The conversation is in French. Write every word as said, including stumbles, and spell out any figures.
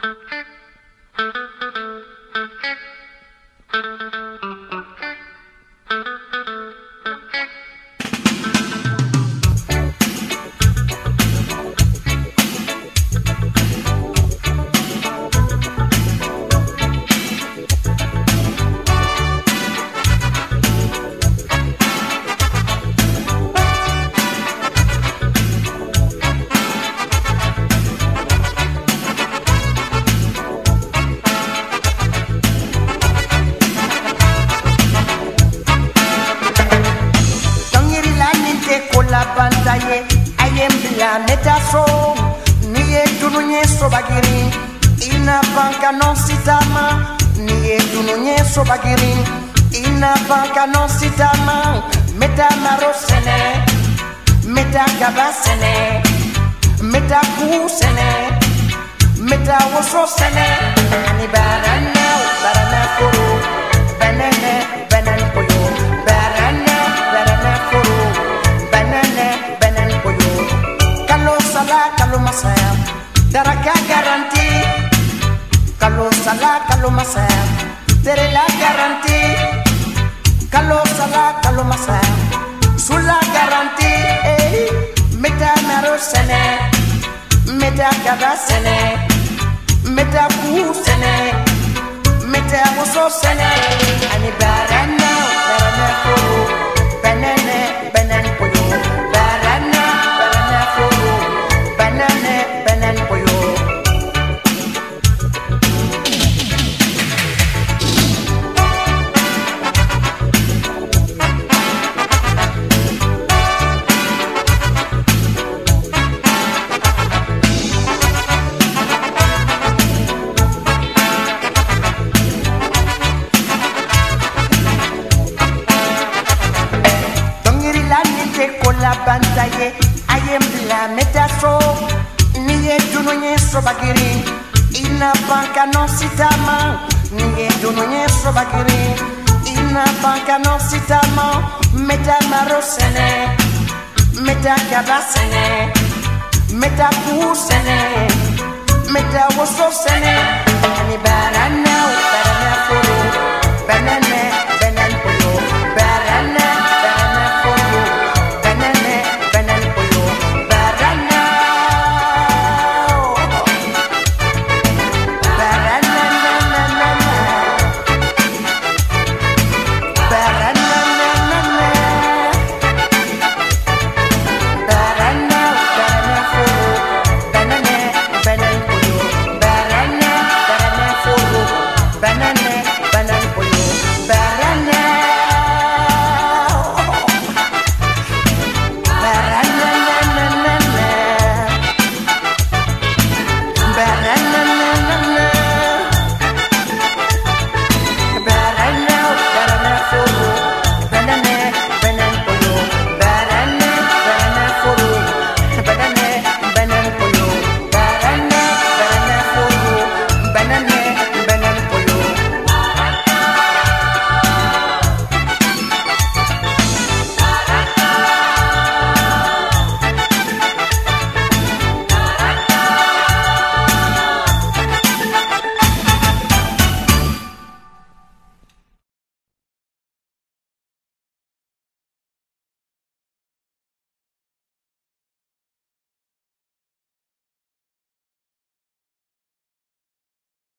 Bantaye ayem bila metaso niye tununye sobagiri ina banka non sitama niye tununye sobagiri ina banka non sitama meta marosene meta kabasene meta kusene meta wososene ani barana barana koro banane banan koyo barana barana koro banane banan koyo kalo sala kalo masaya daraka garanti kalo sala kalo masaya tere la garanti kalo sala kalo masaya sula garanti eh meta maro sene meta kada sene meta ku sene meta woso sene ani barana barana koyo banane banan koyo barana barana koyo banane banan koyo la bantaye ayem la metaso niye dunonye sobagiri ina banka non sitama niye dunonye sobagiri ina banka non sitama meta marosene meta kabasene meta kusene meta wososene